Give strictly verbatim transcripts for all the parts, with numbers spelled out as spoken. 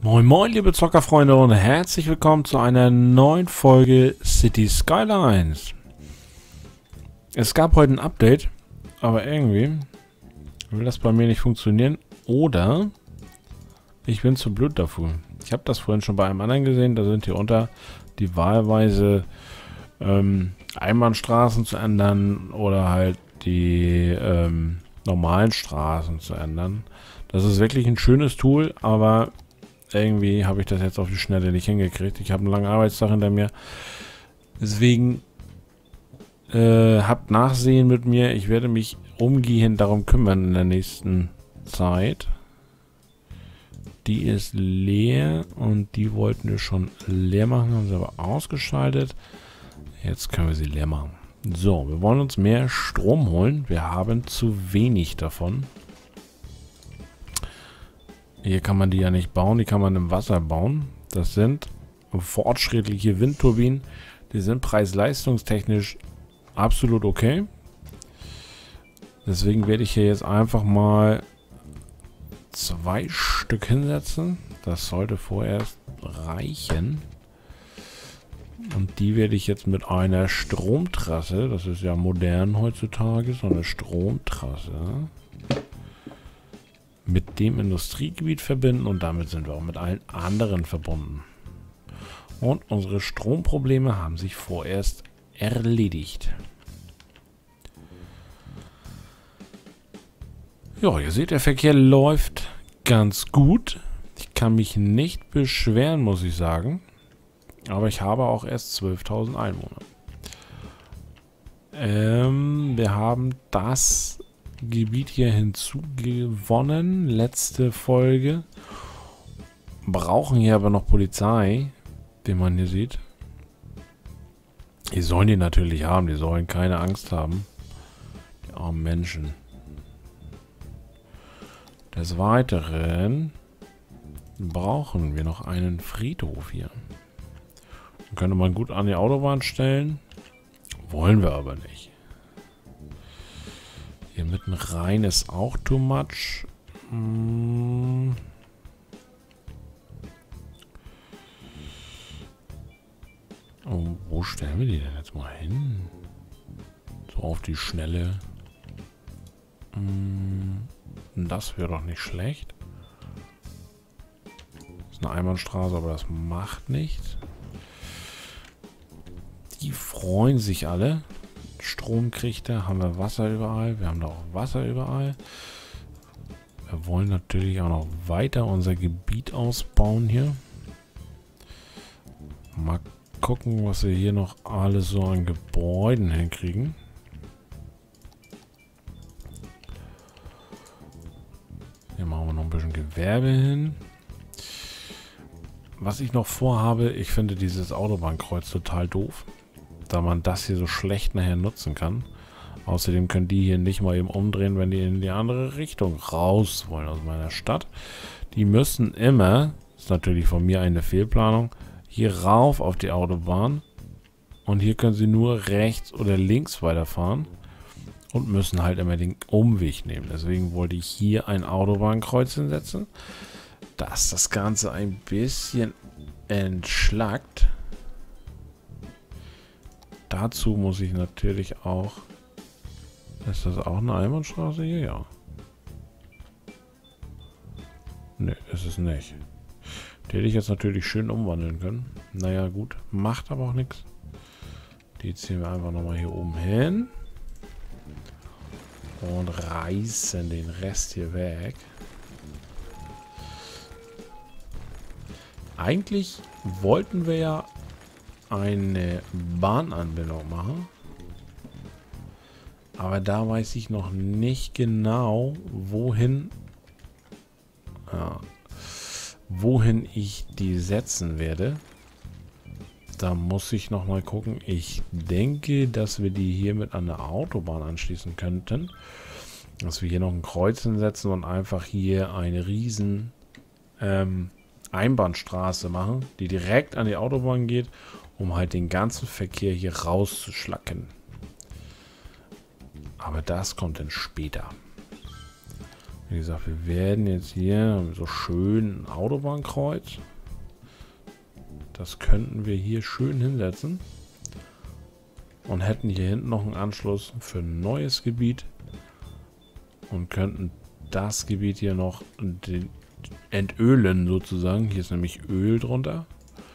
Moin moin liebe Zockerfreunde und herzlich willkommen zu einer neuen Folge City Skylines. Es gab heute ein Update, aber irgendwie will das bei mir nicht funktionieren oder ich bin zu blöd dafür. Ich habe das vorhin schon bei einem anderen gesehen, da sind hier unter die wahlweise ähm, Einbahnstraßen zu ändern oder halt die ähm, normalen Straßen zu ändern. Das ist wirklich ein schönes Tool, aber irgendwie habe ich das jetzt auf die Schnelle nicht hingekriegt. Ich habe einen langen Arbeitstag hinter mir. Deswegen äh, habt Nachsehen mit mir. Ich werde mich umgehend darum kümmern in der nächsten Zeit. Die ist leer und die wollten wir schon leer machen. Haben sie aber ausgeschaltet. Jetzt können wir sie leer machen. So, wir wollen uns mehr Strom holen. Wir haben zu wenig davon. Hier kann man die ja nicht bauen, die kann man im Wasser bauen. Das sind fortschrittliche Windturbinen. Die sind preis-leistungstechnisch absolut okay. Deswegen werde ich hier jetzt einfach mal zwei Stück hinsetzen. Das sollte vorerst reichen. Und die werde ich jetzt mit einer Stromtrasse, das ist ja modern heutzutage, so eine Stromtrasse, mit dem Industriegebiet verbinden und damit sind wir auch mit allen anderen verbunden. Und unsere Stromprobleme haben sich vorerst erledigt. Ja, ihr seht, der Verkehr läuft ganz gut. Ich kann mich nicht beschweren, muss ich sagen. Aber ich habe auch erst zwölftausend Einwohner. Ähm, wir haben das Gebiet hier hinzugewonnen. Letzte Folge. Brauchen hier aber noch Polizei, den man hier sieht. Die sollen die natürlich haben. Die sollen keine Angst haben. Die armen Menschen. Des Weiteren brauchen wir noch einen Friedhof hier. Den könnte man gut an die Autobahn stellen. Wollen wir aber nicht. Hier mitten rein ist auch too much. Hm. Oh, wo stellen wir die denn jetzt mal hin? So auf die Schnelle. Hm. Das wäre doch nicht schlecht. Das ist eine Einbahnstraße, aber das macht nichts. Die freuen sich alle. Strom kriegt er, haben wir Wasser überall. Wir haben da auch Wasser überall. Wir wollen natürlich auch noch weiter unser Gebiet ausbauen hier. Mal gucken, was wir hier noch alles so an Gebäuden hinkriegen. Hier machen wir noch ein bisschen Gewerbe hin. Was ich noch vorhabe, ich finde dieses Autobahnkreuz total doof, da man das hier so schlecht nachher nutzen kann. Außerdem können die hier nicht mal eben umdrehen, wenn die in die andere Richtung raus wollen aus meiner Stadt. Die müssen immer, ist natürlich von mir eine Fehlplanung, hier rauf auf die Autobahn. Und hier können sie nur rechts oder links weiterfahren. Und müssen halt immer den Umweg nehmen. Deswegen wollte ich hier ein Autobahnkreuz hinsetzen, dass das Ganze ein bisschen entschlackt. Dazu muss ich natürlich auch... Ist das auch eine Einbahnstraße hier? Ja. Ne, ist es nicht. Die hätte ich jetzt natürlich schön umwandeln können. Naja, gut. Macht aber auch nichts. Die ziehen wir einfach nochmal hier oben hin. Und reißen den Rest hier weg. Eigentlich wollten wir ja eine Bahnanbindung machen. Aber da weiß ich noch nicht genau, wohin, ja, wohin ich die setzen werde. Da muss ich noch mal gucken. Ich denke, dass wir die hier mit an der Autobahn anschließen könnten. Dass wir hier noch ein Kreuz hinsetzen und einfach hier eine riesen ähm, Einbahnstraße machen, die direkt an die Autobahn geht, um halt den ganzen Verkehr hier rauszuschlacken. Aber das kommt dann später. Wie gesagt, wir werden jetzt hier so schön ein Autobahnkreuz. Das könnten wir hier schön hinsetzen. Und hätten hier hinten noch einen Anschluss für ein neues Gebiet. Und könnten das Gebiet hier noch entölen sozusagen. Hier ist nämlich Öl drunter.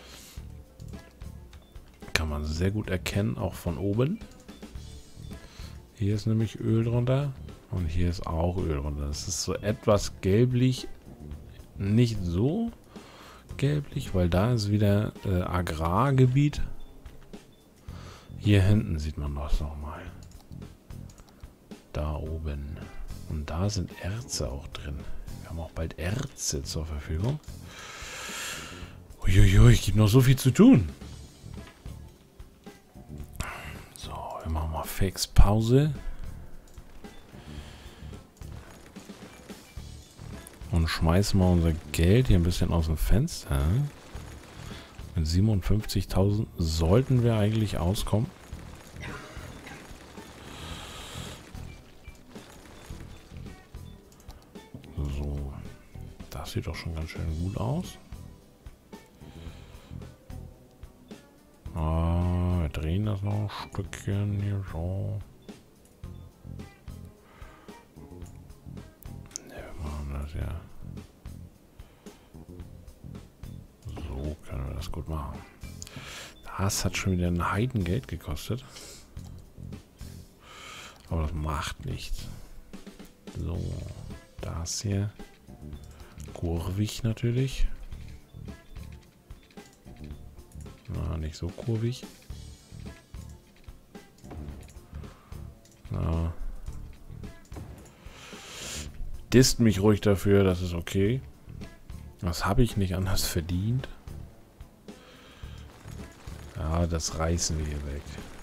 Kann man sehr gut erkennen, auch von oben. Hier ist nämlich Öl drunter. Und hier ist auch Öl drunter. Das ist so etwas gelblich. Nicht so gelblich, weil da ist wieder äh, Agrargebiet. Hier hinten sieht man das nochmal. Da oben. Und da sind Erze auch drin. Wir haben auch bald Erze zur Verfügung. Uiuiui, es gibt noch so viel zu tun. So, wir machen mal fix Pause. Und schmeißen mal unser Geld hier ein bisschen aus dem Fenster. Mit siebenundfünfzigtausend sollten wir eigentlich auskommen. So. Das sieht doch schon ganz schön gut aus. Ah, wir drehen das noch ein Stückchen hier so. Ja. So können wir das gut machen. Das hat schon wieder ein Heidengeld gekostet. Aber das macht nichts. So, das hier. Kurvig natürlich. Na, nicht so kurvig. Na. Disst mich ruhig dafür, das ist okay. Das habe ich nicht anders verdient. Ja, das reißen wir hier weg.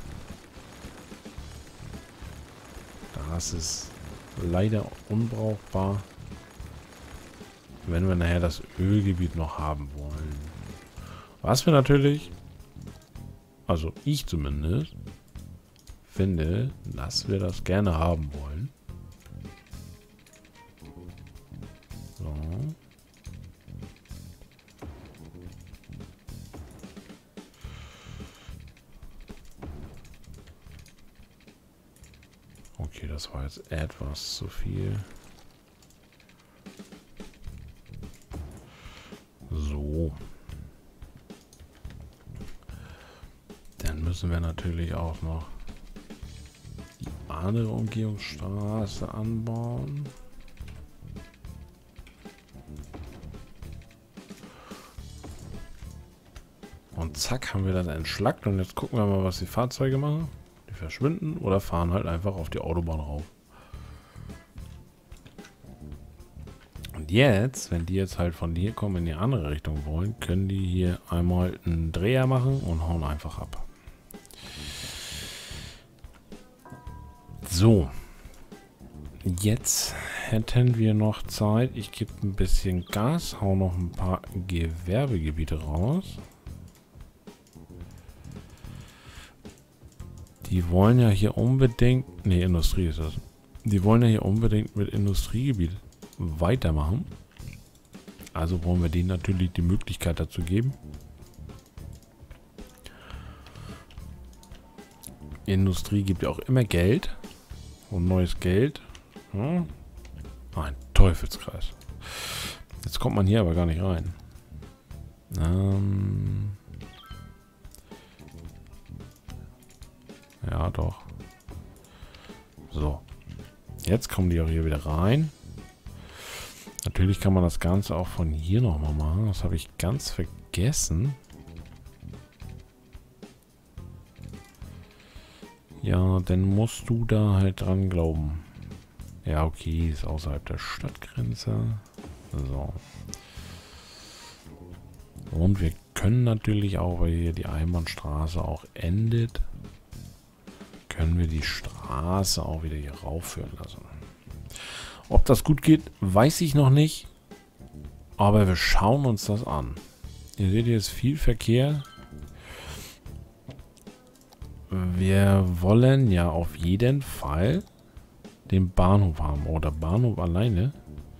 Das ist leider unbrauchbar, wenn wir nachher das Ölgebiet noch haben wollen. Was wir natürlich, also ich zumindest, finde, dass wir das gerne haben wollen. So. Okay, das war jetzt etwas zu viel. So. Dann müssen wir natürlich auch noch die andere Umgehungsstraße anbauen. Und zack, haben wir das entschlackt. Und jetzt gucken wir mal, was die Fahrzeuge machen. Die verschwinden oder fahren halt einfach auf die Autobahn rauf. Und jetzt, wenn die jetzt halt von hier kommen in die andere Richtung wollen, können die hier einmal einen Dreher machen und hauen einfach ab. So. Jetzt hätten wir noch Zeit. Ich gebe ein bisschen Gas, hau noch ein paar Gewerbegebiete raus. Die wollen ja hier unbedingt... Ne, Industrie ist das. Die wollen ja hier unbedingt mit Industriegebiet weitermachen. Also wollen wir denen natürlich die Möglichkeit dazu geben. Industrie gibt ja auch immer Geld. Und neues Geld. Hm? Ein Teufelskreis. Jetzt kommt man hier aber gar nicht rein. Ähm... Ja, doch. So. Jetzt kommen die auch hier wieder rein. Natürlich kann man das Ganze auch von hier nochmal machen. Das habe ich ganz vergessen. Ja, dann musst du da halt dran glauben. Ja, okay, ist außerhalb der Stadtgrenze. So. Und wir können natürlich auch, weil hier die Einbahnstraße auch endet, können wir die Straße auch wieder hier raufführen lassen. Ob das gut geht, weiß ich noch nicht. Aber wir schauen uns das an. Ihr seht, hier ist viel Verkehr. Wir wollen ja auf jeden Fall den Bahnhof haben. Oder Bahnhof alleine.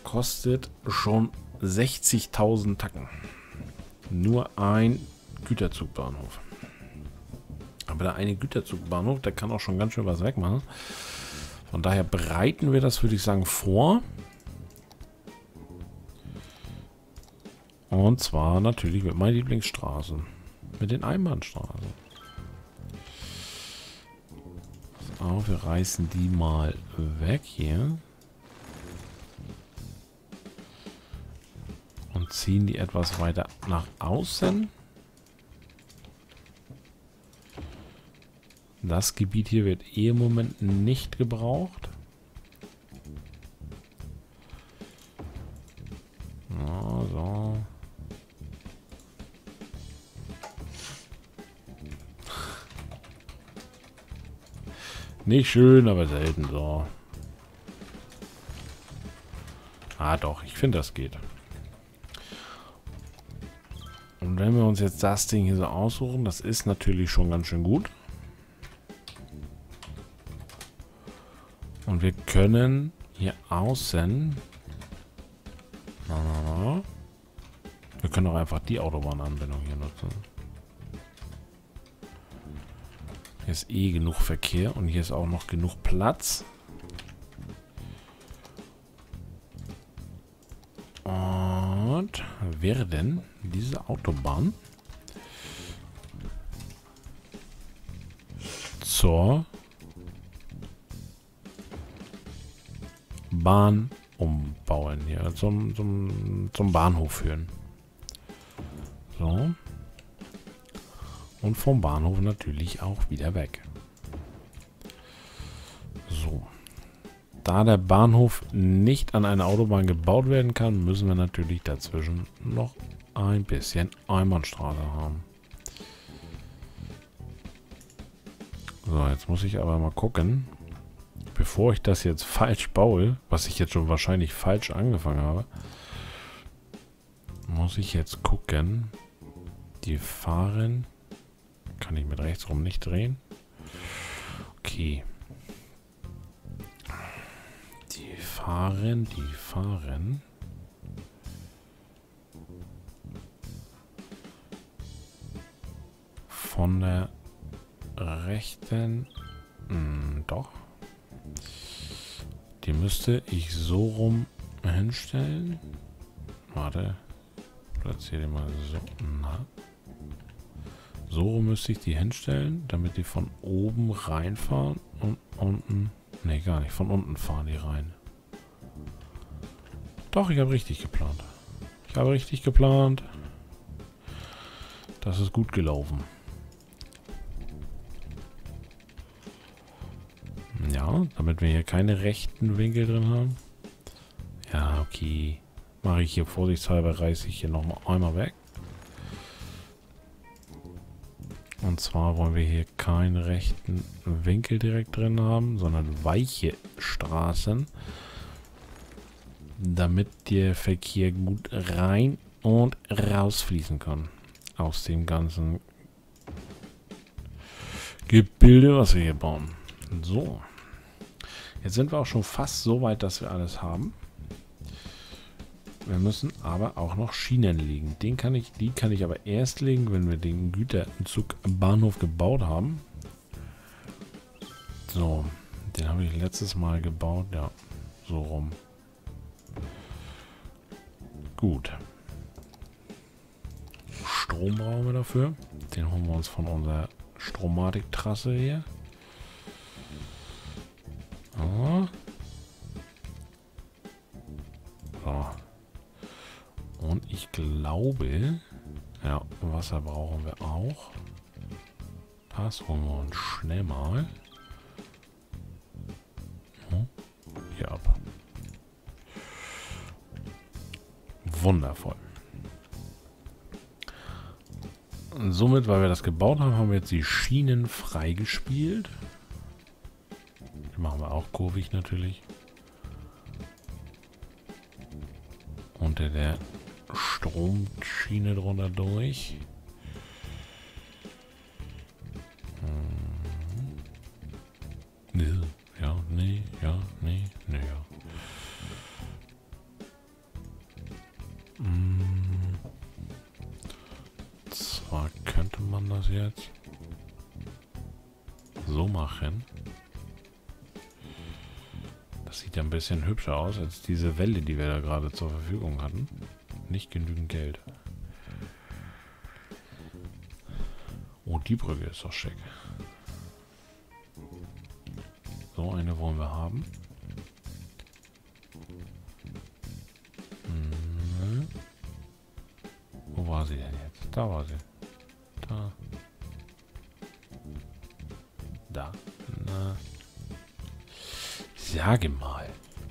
kostet schon sechzigtausend Tacken. Nur ein Güterzugbahnhof. Aber der eine Güterzugbahnhof, der kann auch schon ganz schön was wegmachen. Von daher bereiten wir das, würde ich sagen, vor. Und zwar natürlich mit meiner Lieblingsstraße. Mit den Einbahnstraßen. So, wir reißen die mal weg hier. Und ziehen die etwas weiter nach außen. Das Gebiet hier wird eh im Moment nicht gebraucht. Ja, so. Nicht schön, aber selten so. Ah doch, ich finde, das geht. Und wenn wir uns jetzt das Ding hier so aussuchen, das ist natürlich schon ganz schön gut. Und wir können hier außen... Na, na, na. Wir können auch einfach die Autobahnanbindung hier nutzen. Hier ist eh genug Verkehr und hier ist auch noch genug Platz. Und werden diese Autobahn zur Bahn umbauen hier, zum, zum, zum Bahnhof führen. So. Und vom Bahnhof natürlich auch wieder weg. So. Da der Bahnhof nicht an eine Autobahn gebaut werden kann, müssen wir natürlich dazwischen noch ein bisschen Einbahnstraße haben. So, jetzt muss ich aber mal gucken, bevor ich das jetzt falsch baue, was ich jetzt schon wahrscheinlich falsch angefangen habe, muss ich jetzt gucken, die fahren, kann ich mit rechts rum nicht drehen. Okay. Die fahren, die fahren. Von der rechten, mh, doch. Die müsste ich so rum hinstellen. Warte. Platziere die mal so. Na. So rum müsste ich die hinstellen, damit die von oben reinfahren und unten. Ne, gar nicht. Von unten fahren die rein. Doch, ich habe richtig geplant. Ich habe richtig geplant. Das ist gut gelaufen. Ja, damit wir hier keine rechten Winkel drin haben. Ja, okay. Mache ich hier vorsichtshalber, reiße ich hier nochmal einmal weg. Und zwar wollen wir hier keinen rechten Winkel direkt drin haben, sondern weiche Straßen. Damit der Verkehr gut rein und rausfließen kann. Aus dem ganzen Gebilde, was wir hier bauen. So. Jetzt sind wir auch schon fast so weit, dass wir alles haben. Wir müssen aber auch noch Schienen legen. Den kann ich, die kann ich aber erst legen, wenn wir den Güterzugbahnhof gebaut haben. So. Den habe ich letztes Mal gebaut. Ja, so rum. Gut. Strom brauchen wir dafür. Den holen wir uns von unserer Stromatik-Trasse hier. Ah. So. Und ich glaube, ja, Wasser brauchen wir auch. Das holen wir uns schnell mal. Hm. Hier ab. Wundervoll. Und somit, weil wir das gebaut haben, haben wir jetzt die Schienen freigespielt. Die machen wir auch kurvig natürlich. Unter der Stromschiene drunter durch. Hm. Ja, nee, ja, nee, nee, ja. Zwar könnte man das jetzt so machen. Das sieht ja ein bisschen hübscher aus als diese Welle, die wir da gerade zur Verfügung hatten. Nicht genügend Geld. Oh, die Brücke ist doch schick. So eine wollen wir haben. Hm. Wo war sie denn jetzt? Da war sie. Da. Da. Na. Sage mal.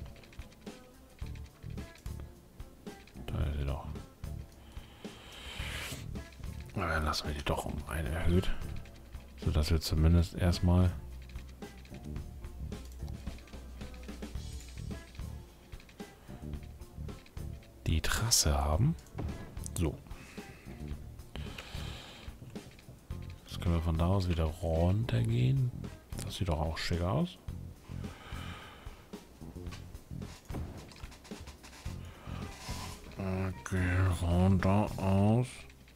Da ist sie doch. Na, dann lassen wir die doch um eine erhöht. Sodass wir zumindest erstmal die Trasse haben. So. Jetzt können wir von da aus wieder runter gehen. Das sieht doch auch schick aus. Okay, runter aus.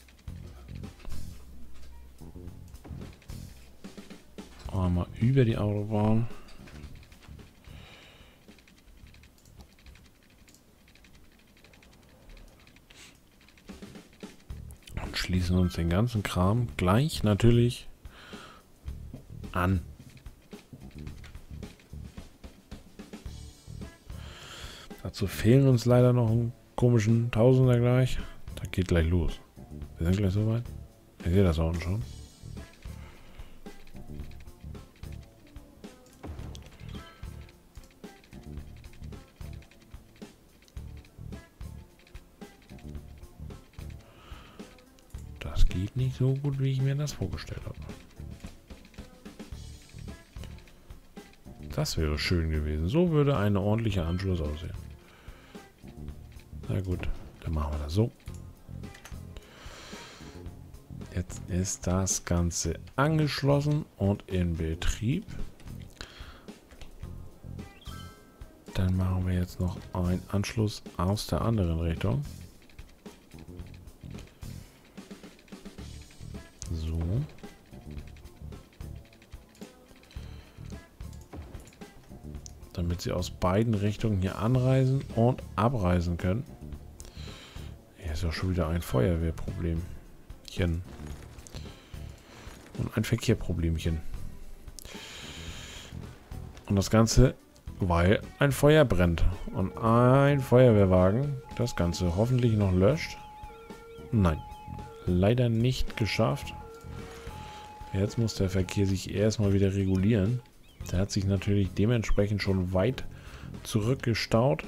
Einmal über die Autobahn. Und schließen uns den ganzen Kram gleich natürlich an. Dazu fehlen uns leider noch einen komischen Tausender gleich. Da geht gleich los. Wir sind gleich soweit. Ihr seht das da unten schon. Das geht nicht so gut, wie ich mir das vorgestellt habe. Das wäre schön gewesen. So würde ein ordentlicher Anschluss aussehen. Na gut, dann machen wir das so. Jetzt ist das Ganze angeschlossen und in Betrieb. Dann machen wir jetzt noch einen Anschluss aus der anderen Richtung. So. Damit sie aus beiden Richtungen hier anreisen und abreisen können. Hier ist ja schon wieder ein Feuerwehrproblemchen. Und ein Verkehrproblemchen. Und das Ganze, weil ein Feuer brennt. Und ein Feuerwehrwagen das Ganze hoffentlich noch löscht. Nein. Leider nicht geschafft. Jetzt muss der Verkehr sich erstmal wieder regulieren. Der hat sich natürlich dementsprechend schon weit zurückgestaut.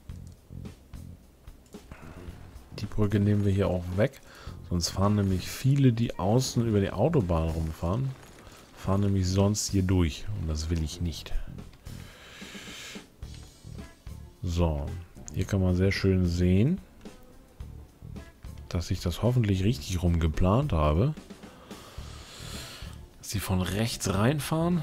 Die Brücke nehmen wir hier auch weg. Sonst fahren nämlich viele, die außen über die Autobahn rumfahren, fahren nämlich sonst hier durch. Und das will ich nicht. So, hier kann man sehr schön sehen, dass ich das hoffentlich richtig rum geplant habe. Dass sie von rechts reinfahren.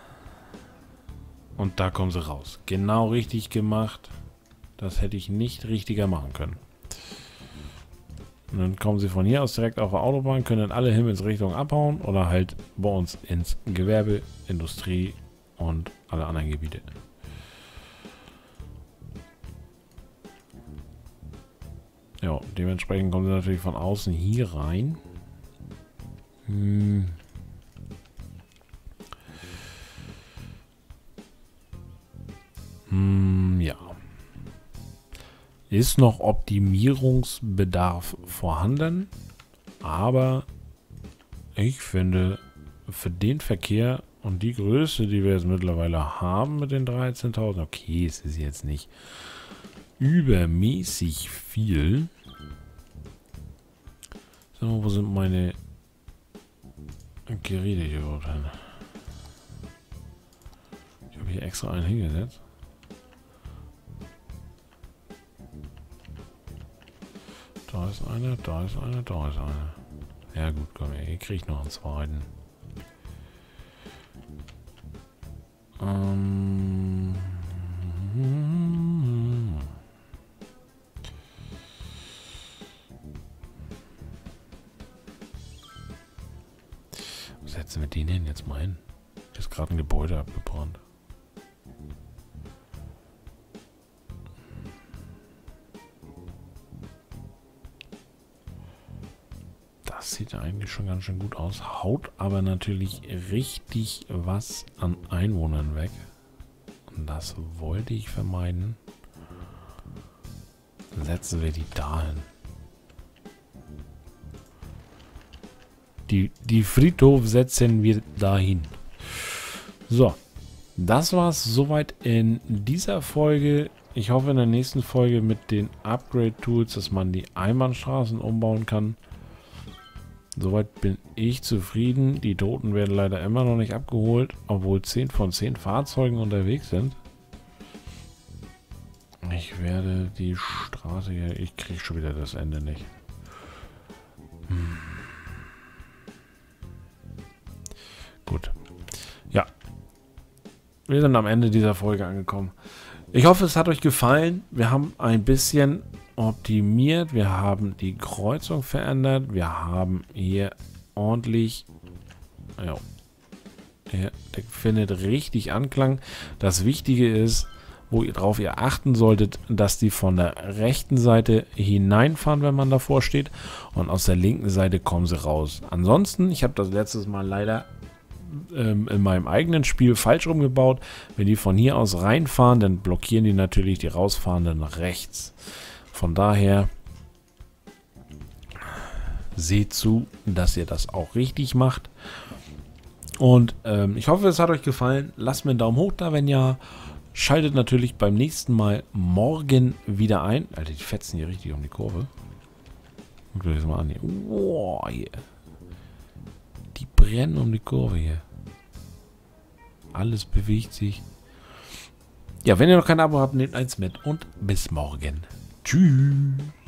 Und da kommen sie raus. Genau richtig gemacht. Das hätte ich nicht richtiger machen können. Und dann kommen sie von hier aus direkt auf der Autobahn, können in alle Himmelsrichtungen abhauen oder halt bei uns ins Gewerbe, Industrie und alle anderen Gebiete. Ja, dementsprechend kommen sie natürlich von außen hier rein. Hm. Hm, ja. Ist noch Optimierungsbedarf vorhanden, aber ich finde, für den Verkehr und die Größe, die wir jetzt mittlerweile haben mit den dreizehntausend, okay, es ist jetzt nicht übermäßig viel. Sag mal, wo sind meine Geräte hier überhaupt hin? Ich habe hier extra einen hingesetzt. Da ist eine, da ist eine, da ist eine. Ja gut, komm her, hier kriege ich noch einen zweiten. Ähm... Setzen wir den hin jetzt mal hin. Ist gerade ein Gebäude abgebrannt. Das sieht eigentlich schon ganz schön gut aus. Haut aber natürlich richtig was an Einwohnern weg. Und das wollte ich vermeiden. Setzen wir die dahin. Die, die Friedhof setzen wir dahin. So. Das war es soweit in dieser Folge. Ich hoffe in der nächsten Folge mit den Upgrade-Tools, dass man die Einbahnstraßen umbauen kann. Soweit bin ich zufrieden. Die Toten werden leider immer noch nicht abgeholt, obwohl zehn von zehn Fahrzeugen unterwegs sind. Ich werde die Straße hier... Ich kriege schon wieder das Ende nicht. Hm. Gut. Ja. Wir sind am Ende dieser Folge angekommen. Ich hoffe, es hat euch gefallen. Wir haben ein bisschen optimiert. Wir haben die Kreuzung verändert. Wir haben hier ordentlich... Ja. Der, der findet richtig Anklang. Das Wichtige ist, worauf ihr achten solltet, dass die von der rechten Seite hineinfahren, wenn man davor steht, und aus der linken Seite kommen sie raus. Ansonsten, ich habe das letztes Mal leider ähm, in meinem eigenen Spiel falsch rumgebaut. Wenn die von hier aus reinfahren, dann blockieren die natürlich die rausfahrenden nach rechts. Von daher seht zu, dass ihr das auch richtig macht. Und ähm, ich hoffe, es hat euch gefallen. Lasst mir einen Daumen hoch da, wenn ja. Schaltet natürlich beim nächsten Mal morgen wieder ein. Alter, die fetzen hier richtig um die Kurve. Guckt euch das mal an hier. Wow, hier. Die brennen um die Kurve hier. Alles bewegt sich. Ja, wenn ihr noch kein Abo habt, nehmt eins mit und bis morgen. Tschüss.